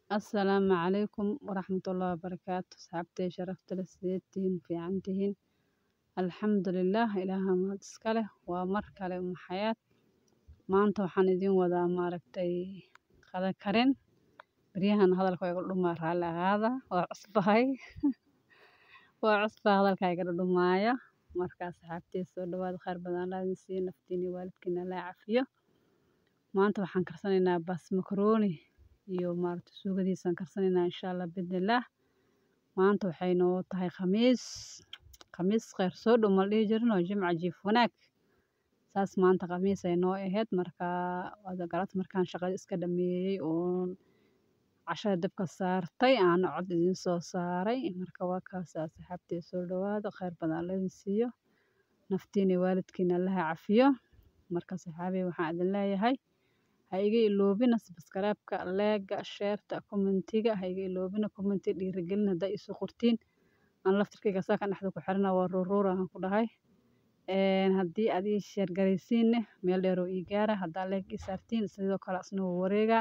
السلام عليكم ورحمة الله وبركاته. صحابتي شرفت لسيتين في عنتهن. الحمد لله إلها ما تسكله ومرك لهم حياة. ما أنت وحندين وذا ماركتي خذا كرين بريهن هذا الكوي يقول ما على هذا وعصبهاي وعصبه هذا الكوي يقول مايا مركز صحابتي سودوا خير بدن لا نسي نفتيني والدكنا لا عافية. ما أنت وحن كرسنا بس مكروني iyo maarta suugadiisan karsanayna insha Allah bidillah maanta waxay noo tahay khamiis khayr soo dhumal dhigi jirno jimca jiif wanaag saas maanta khamiis ay noo ahayd marka wada galad markaan shaqada iska dhameeyay oo cashada dabka saartay aan cod idin soo saaray marka waa kaas asxaabtay soo dhawaada khayr badan la siiyo naftiina waalidkiina Allah cafiyo marka saxaabay waxaan idin leeyahay هايجي اللوبنا سبسكرايبك لايك شيرتا كومنتيجا هايجي اللوبنا كومنتي dhiirigelina haday isu qortiin aan laftirkeyga saakan dhaxda ku xirna waa roorora aan ku dhahay hadii aad ii share gareysiin meel dheer oo ii gaara hadaa like ii saartiin sidoo kale asna wareega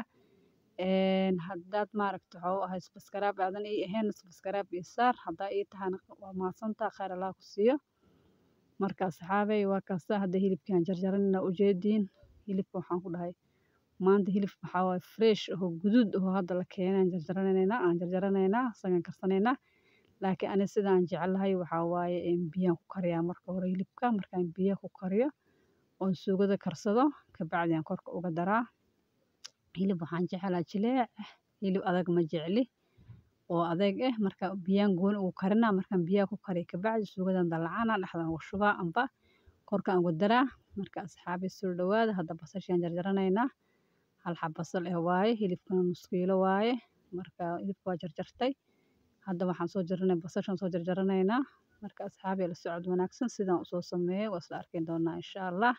hadaad maaragto waxa ahay subscribe aadan ii ahayn subscribe ii saar hadaa ii tahan waa maasanta khayr Allah ku siiyo marka saxaabay waa kaas hada hilibkan jarjarana u jeedin hilibka waxaan ku dhahay maanta hilib waxa way fresh oo guduud oo hadda la keenay jarjaranaynaa sagan karsanayna laakiin ani sidaan jecelahay waxa waaye in biyo ku kariya marka hore hilibka markaan biyo ku kariyo oo suugada karsado ka bacdi aan korka uga daraa hilib waxaan jecelahay jileec hilib adag ma jecli oo adag marka biyaan goon ugu karina markaan biyo ku kariyo ka bacdi suugadan dalacana dhaxdan ugu shubaa amba korka ugu daraa marka asxaabi soo dhawaada hadda basashan jarjaranaynaa hal xab basal waaye hilibkana nus kiilo waaye marka hilibka waa jarjartay hadda waxaan soo jarnay basashan soo jarjaranaynaa marka asxaabi la socod wanaagsan sidaan u soo sameeyay waa isla arki doonaa insha Allah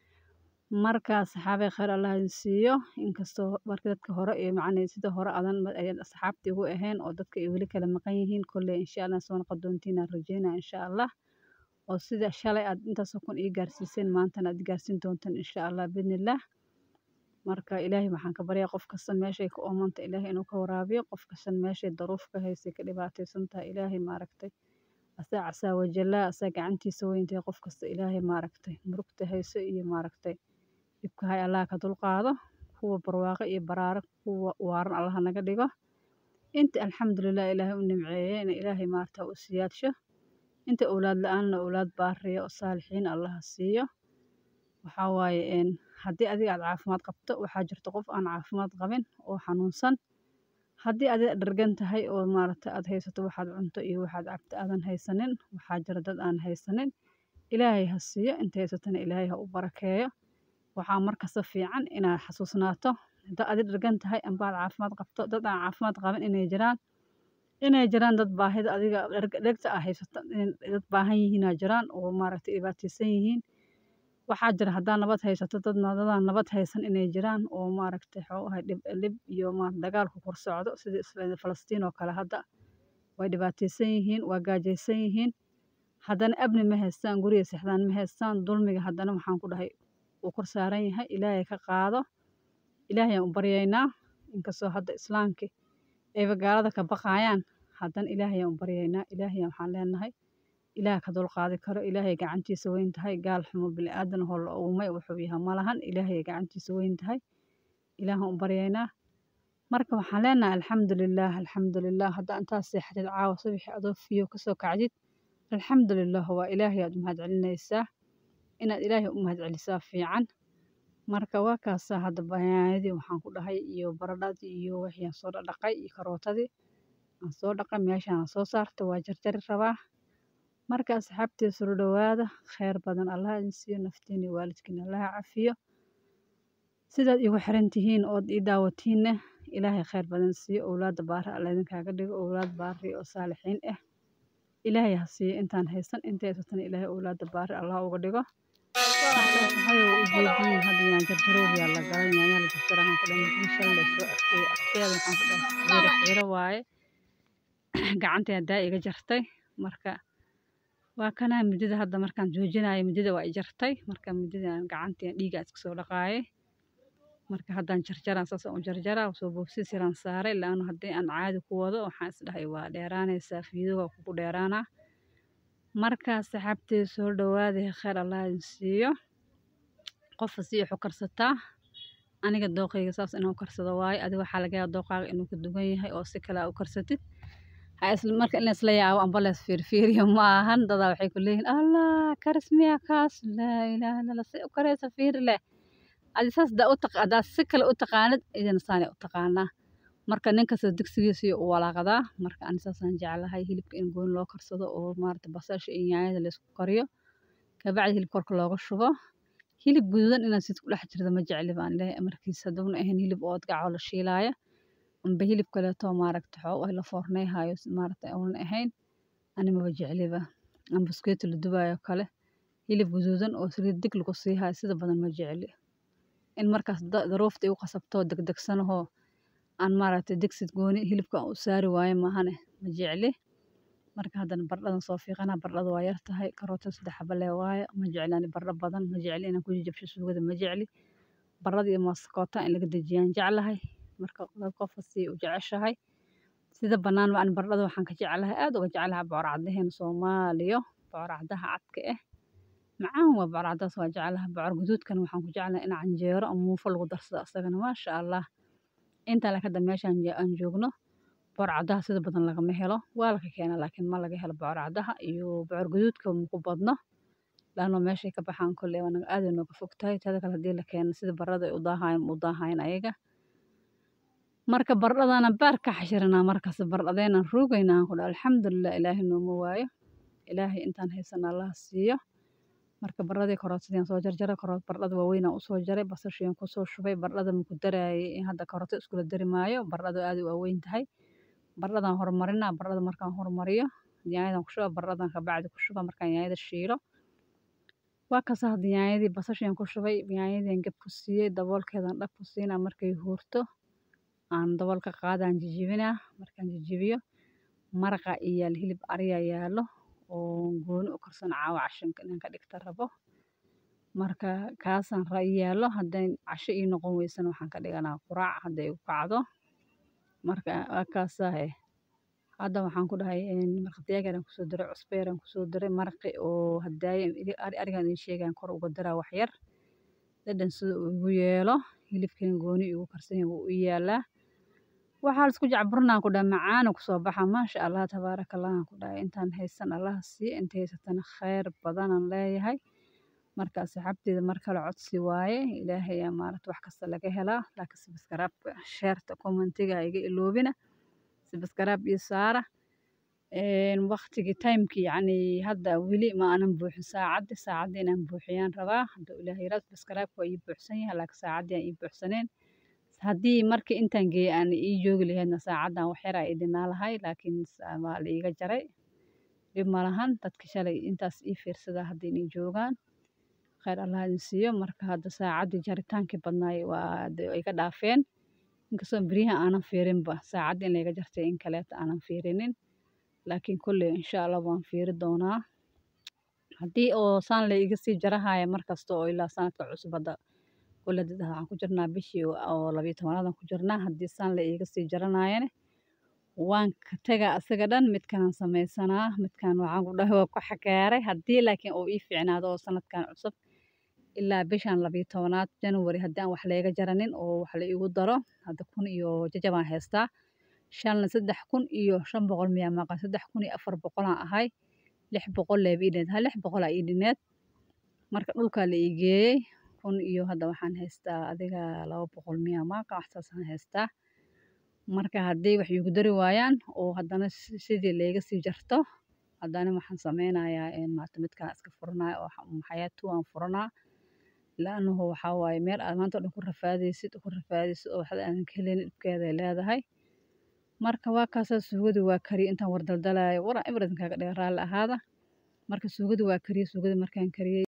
marka asxaabi khayr Allah idin siiyo inkastoo marka dadka hore ee macnay sida hore adan asxaabtii ugu ahayn oo dadka ay wali kala maqan yihiin kullee insha Allah soo noqontiina rajeynaa insha Allah oo sida shalay aad inta soo kun ii gaarsiiseen maanta aad gaarsiin doontaan insha Allah bidnillah marka ilaahay waxaan ka baryaa qof kasta meeshay ku oomanta ilaahay inuu ka waraabiyo qof kasta meeshay daruuf ka haysay ka dhibaataysan tahay ilaahay maaragtay asaa wajalla asaa gacantiisa weyntay qof kasta ilaahay maaragtay murugta hayso iyo maaragtay dibka hay Allah ka dulqaado kuwa barwaaqo iyo baraaro kuwa waaran Allah naga dhigo inta alxamdulillah ilaahay u nimceeyay in ilaahay maarta u siyaadsho inta awlaad la'aanna awlaad baariyo oo saalixiin Allah siiyo waxa waaye haddii adiga aad caafimaad qabto waxaa jirta qof aan caafimaad qabin oo xanuunsan haddii aad dhargan tahay oo maaragtay aad haysato waxaad cunto iyo waxaad cabto aadan haysanin waxaa jira dad aan haysanin ilaahay ha siiyo inta haysatana ilaahay ha u barakeeyo waxaa markasta fiican inaad xasuusnaato haddii aad dhargan tahay amba aad caafimaad qabto dad aan caafimaad qabin inay jiraan dad baahida adiga dhegta ah haysato dad baahan yihiin jiraan oo maaragtay dhibaataysan yihiin waxaa jira hadaa nabad haysato dad nabad haysan inay jiraan oo maaragtay xoo ahay dhib iyo dagaal ku kor socdo sida Falastiin oo kale hadda way dhibaataysan yihiin waa gaajaysan yihiin haddana abni ma haystaan guriga saxdaan ma haystaan dulmiga haddana waxaan ku dhahay uu kor saaran yahay ilaahay ka qaado ilaahay aan u baryaynaa inkastoo hadda islaamki ay gaalada ka baqayaan haddana ilaahay aan u baryaynaa ilaahay waxaan leenahay ilaah ka dulqaadi karo ilaahay gacantiisa weyn tahay gaal xumo bilaadan hol oo umay wuxuu yahay malahan ilaahay gacantiisa weyn tahay ilaahan u baryaynaa marka waxaan leenahay alxamdulillah hadda intaas seexdid caawa subax adoo fiyo ka soo kacdid alxamdulillah waa ilaahay aad mahad celinaysaa inaad ilaahay u mahad celisaa fiican marka waa kaas hadda bayaanadii waxaan ku dhahay iyo baradhadii iyo wixii soo dhaqay iyo karootadii aan soo dhaqay meeshaan soo saartay waa jarjari rabaa marka asxaabtay soo dhawaada khayr badan Allah idin siiyo naftiina waalidkiina Allah cafiyo sidaad igu xirantihiin oo ii daawatiin ilaahay khayr badan siiyo awlaad baar Allah idin kaaga dhigo awlaad baari oo saalixiin ilaahay ha siiyo intaan haysan inta haysatan ilaahay awlaad baar Allah uga dhigo hayo u jeedin hadiyaan jarjaroobiya la galay yaanya la jarjarahan ku dhahay insha Allah soo afkeeda waxaan ku dhahay xiro waaye gacanta hadaa iga jartay marka waa kana midida hadda markaan joojinayo midida waa i jartay marka midida gacantii dhiiga iska soo dhaqaayay marka haddaan jarjaraan saas aan u jarjaraa soo boobsiis yaraan saaray laano haddii aan caadi ku wado waxaan isdhahay waa dheeraanaysaa fiidooga kugu dheeraanaa markaas saxaabtay soo dhawaaday khayr allah idin siiyo qof si wuxuu karsataa aniga dooqayga saas inuu karsado waaye adiga waxaa laga yaabaa dooqaaga inuu ka duwan yahay oo si kale u karsatid isla marka in isla yaabo ambalaas fiirfiiriyo ma ahan dadaa waxay ku leeyihiin allah karis miya kaas laa ilaaha illa si u karaysa fiir leh adi saas daa si kale u taqaanid idin saani u taqaanaa marka ninkasta digsigiisa u walaaqadaa marka aan saasaan jeclahay hilibka in gooni loo karsado oo maarta basasha iyo yaanyada la isku kariyo kabacdi hilib korka looga shubo hilib guduudan inaad sid ku dhex jirto ma jecli baan leeyahay markiisa hadduna ahayn hilib oodgac oo la shiilaayo amba hilib kaleeto maaragta xoo la foorneyhayo maaragta uunan ahayn ani maba jecliba amba buskeeti la dubaayo kale hilib guduudan oo saliid dig lagu siihayo sida badan ma jecli in markaas daruufta igu qasabto degdegsanahoo aan maaragta digsi gooni hilibka u saari waayo maahane ma jecli marka haddana bardhadan soo fiiqana bardhada waa yar tahay karootada 3 xabo lee waaye ma jecli ani bardho badan ma jecli inaan ku jajabsho suugada ma jecli bardhada iyo maaskoota in laga dejiyaan jeclahay marka qof si u jeceshahay sida banaan waan bardhada waxaan ka jeclahay aad uga jeclahay bocor caddaheena Soomaaliyo bocor caddaha cadka macaan waa bocor caddaas waa jeclahay bocor guduudkan waxaan ku jeclahay in canjeero ama muufo lagu darsado asagana maasha Allah inta la kada meeshan aan joogno bocor caddaha sida badan lagama helo waa la keenaa laakiin ma laga helo bocor caddaha iyo bocor guduudka ku badno laano meeshay ka baxaan kullee wana aad inooga fogtahay tada kale hadii la keeno sida barada ay u daahayn ayaga marka bardhadana baarka xashirnaa markaas bardhadeena ruugayna ku dhaal alxamdulillah ilaahay nooma waayo ilaahay intaan haysan Allah siiyo marka bardhadii karootadii soo jarjaray karoot bardhada waaweyn oo soo jaray basashiin ku soo shubay bardhada ma ku daraayay in hadda karooto isku la dari maayo bardhada aad u waaweyn tahay bardhadan horumarinaa bardhada markaan horumariyo yaanyadan ku shuba bardhadan ka bacdi ku shuba markaan yaanyada shiilo waa ka sax yaanyadii basashiin ku shubay yaanyadii gab ku siiyay daboolkeedan dhab ku siinaa markay huurto aan daboolka qaadaan jijibinaa markaan jijibiyo maraqa iyo hilib ariya yaalo oo gooni u karsan caawa cashanka inaan ka dhigta rabo marka kaasaan yaalo haddii casho ii noqon weysan waxaan ka dhiganaa quraac hadday u kacdo marka kaasahay hadda waxaan ku dhahay marqadeegan ku soo diray cusbeeran ku soo diray marqi oo hadday arigan in sheegan kor uga dara wax yar dadan sida uu ugu yeelo hilibkan gooni ugu karsan uu u yaalaa waxaa isku jacburnaa ku dhaa macaan ku soo baxa maasha Allah tabaarakallah ku dhaa intaan haysan Allah si inta haysatana khayr badan aan leeyahay marka saxaabteeda marka la codsi waaye ilaahay yaa maaragta wax kasta laga helaa laakiin subscribe share commentiga iga iloobina subscribe iyo saara waqtiga timeki yani hadda wili ma aanan buuxin saacadii inaan buuxiyaan rabaa hadda ilaahay raad subscribe waa ii buuxsan yahay laakiin saacadii aan ii buuxsaneen haddii markii intaan geeyay aan ii joogi lahaydna saacadan wax yar ay idinaa lahay laakiin waa la iiga jaray dhib ma lahan dadka shalay intaas ii fiirsada haddii inay joogaan khayr Allah idin siiyo marka hadda saacadii jaritaankii badnaay waa iga dhaafeen inkastoo beriyaha aanan fiirinba saacadii in layga jartay in kaleeta aanan fiirinin laakiin kulley insha Allah waan fiiri doonaa haddii oo saan la iga sii jarahaya markasta oo ilaa sanadka cusub hadda kulley waxaan ku jirnaa bishii oo 12 ku jirnaa haddii saan la iga sii jaranaayane waan ka tagaa asaga dhan midkaan samaysanaa midkaan waxaan ku dhahay waa ku xakaaray haddii laakiin uu ii fiicnaado oo sanadkan cusub ilaa bishan 12 January haddii aan wax leega jaranin oo wax la igu daro hadda 1000 iyo jajabaan haystaa shalna 3500 miya maqa 3400 aan ahay 600 leebiineed 600 ii dhineed marka dhulka la igeeyay 1000 iyo hadda waxaan haystaa adiga 200 miya maqa wax saasaan haystaa marka haddii wax igu dari waayaan oo haddana sidii leega sii jarto haddana waxaan sameynayaa maanta midkaan iska furanayo oo xayaatu aan furanaa laanahu waxaa waaye meel aad maanta dhan ku rafaadaysid oo waxda aan ka helin dhibkeeda ay leedahay marka waa kaasa suugadu waa kariye intaan war daldalayo war everything kaaga dhiga raali ahaada marka suugadu waa kariye suugada markaan kariyay